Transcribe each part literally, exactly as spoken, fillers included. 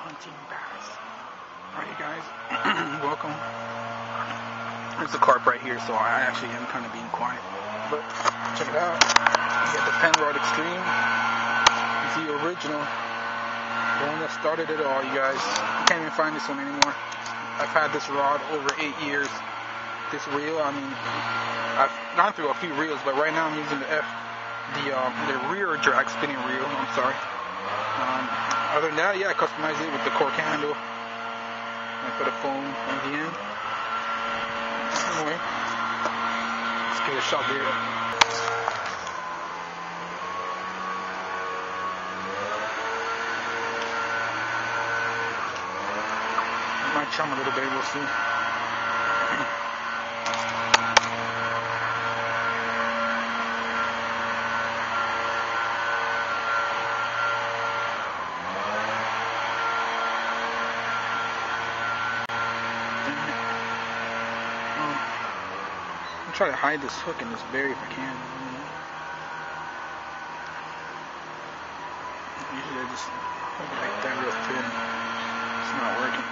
hunting bass. Alright guys, welcome. There's a carp right here, so I actually am kind of being quiet. But check it out. You got the Penrod Extreme. It's the original. The one that started it all, you guys. You can't even find this one anymore. I've had this rod over eight years. This reel, I mean, I've gone through a few reels, but right now I'm using the F, the um, the rear drag spinning reel. I'm sorry. Um, other than that, yeah, I customized it with the cork handle. I put a foam on the end. Anyway, let's give it a shot here. It might chum a little bit, we'll see. Try to hide this hook in this berry if I can. Usually I just hold it like that real thin. It's not working.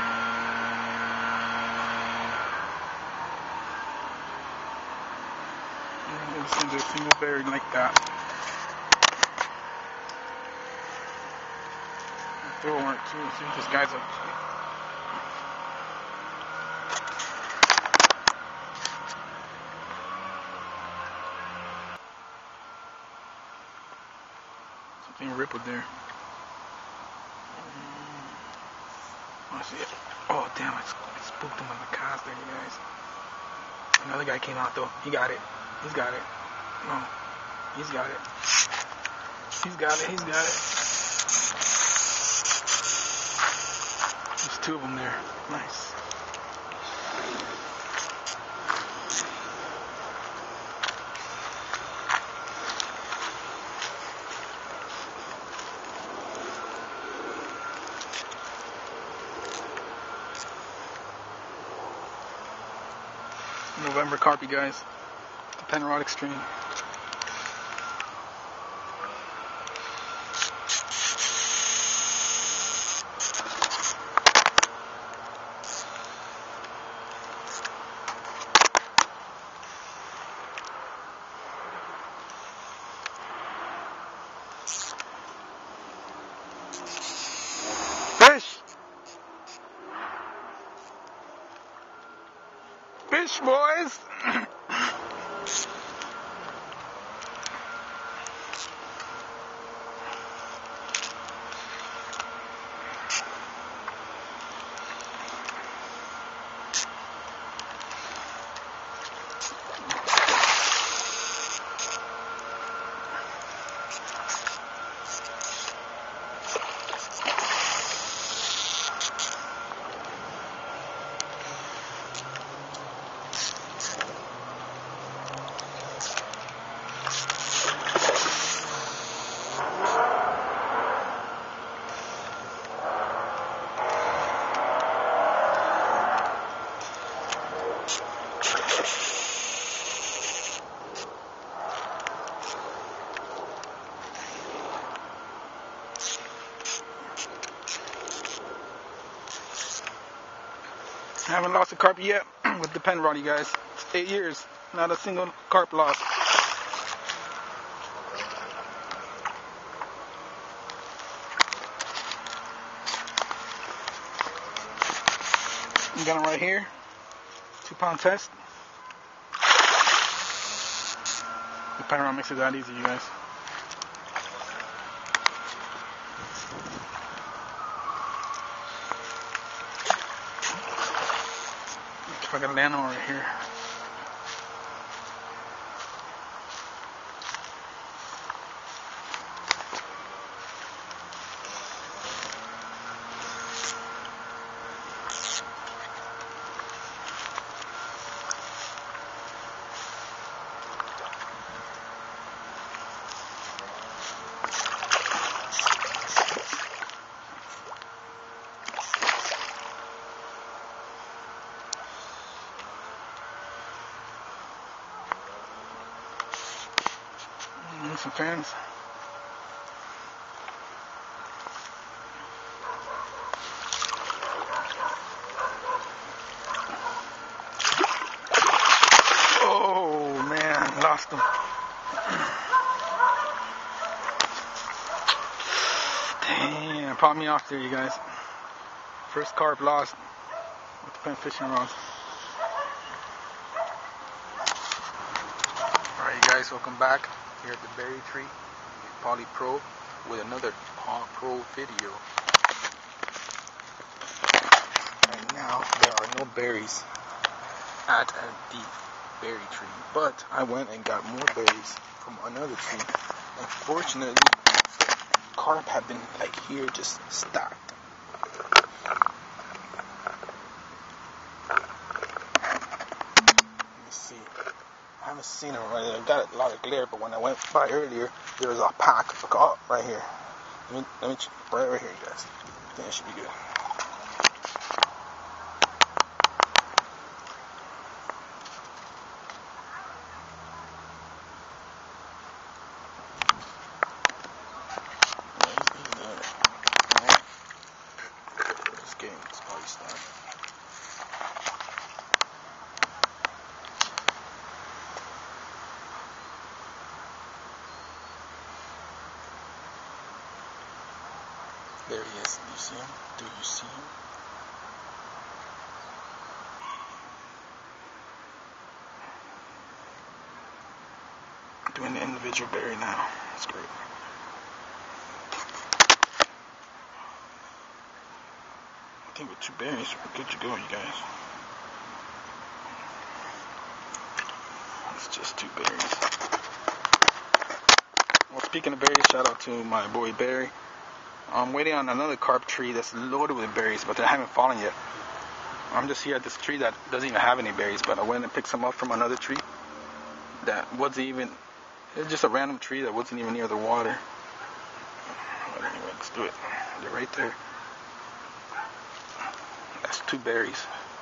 This is a single berry like that. I'll throw one or two. See what this guy's up to. Something rippled there. I see it. Oh damn! I spooked him on the cast there, you guys. Another guy came out though. He got it. He's got it. No, he's got it. He's got it. He's got it. There's two of them there. Nice. November carpy, guys. The Penrod Extreme. Fish! Fish, boys! I haven't lost a carp yet with the Penrod, you guys. Eight years, not a single carp lost. I'm got him right here. Two pound test. The Penrod makes it that easy, you guys. If I can land him right here. Some fans. lost them. Damn, popped me off there, you guys. First carp lost with the Penn fishing rods. Alright, you guys, welcome back here at the Berry Tree, Poly Pro, with another Paw Pro video. Right now, there are no berries at the berry tree, but I went and got more berries from another tree. Unfortunately, carp have been like here, just stacked. Let me see. I haven't seen them right there. I got a lot of glare, but when I went by earlier, there was a pack. Look, oh, right here. Let me, let me, right, right here, you guys. I think it should be good. There he is. Do you see him? Do you see him? I'm doing the individual berry now. That's great. I think with two berries, we're good to go, you guys. It's just two berries. Well, speaking of berries, shout out to my boy Barry. I'm waiting on another carp tree that's loaded with berries, but they haven't fallen yet. I'm just here at this tree that doesn't even have any berries, but I went and picked some up from another tree that wasn't even, it was just a random tree that wasn't even near the water. But anyway, let's do it. They're right there. That's two berries.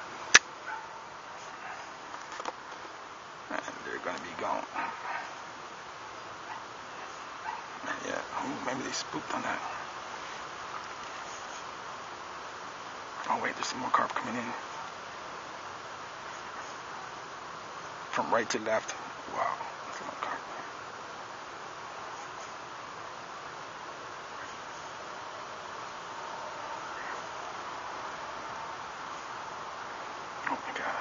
And they're going to be gone. Yeah, oh, maybe they spooked on that. Oh wait, there's some more carp coming in. From right to left. Wow, that's a lot of carp. Oh my God.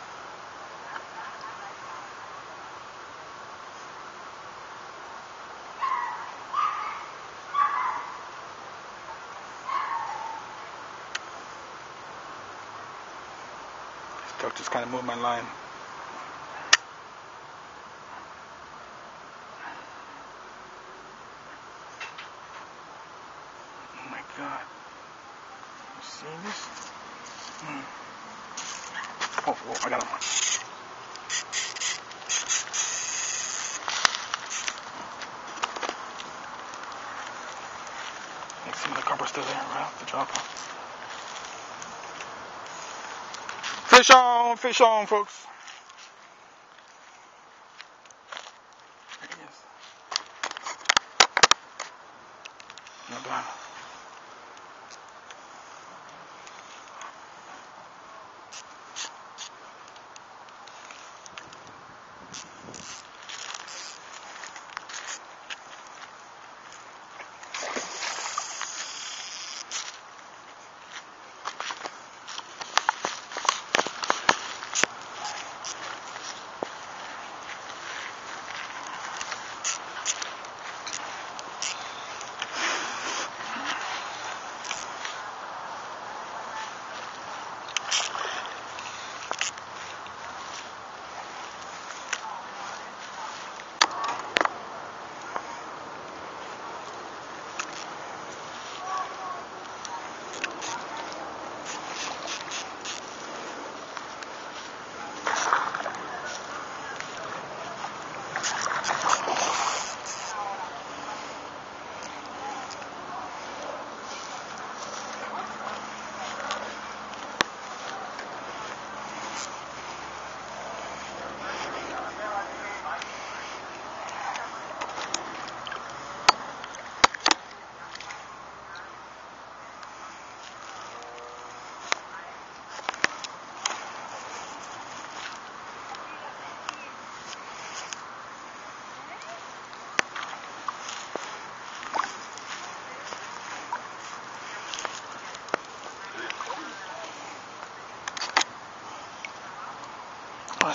Duck just kind of moved my line. Oh my God. You see this? Hmm. Oh, oh, I got him. I think some of the carp are still there. Right off the drop off. Fish on, fish on, folks. There he is. Not bad.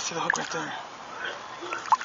see the hook right there.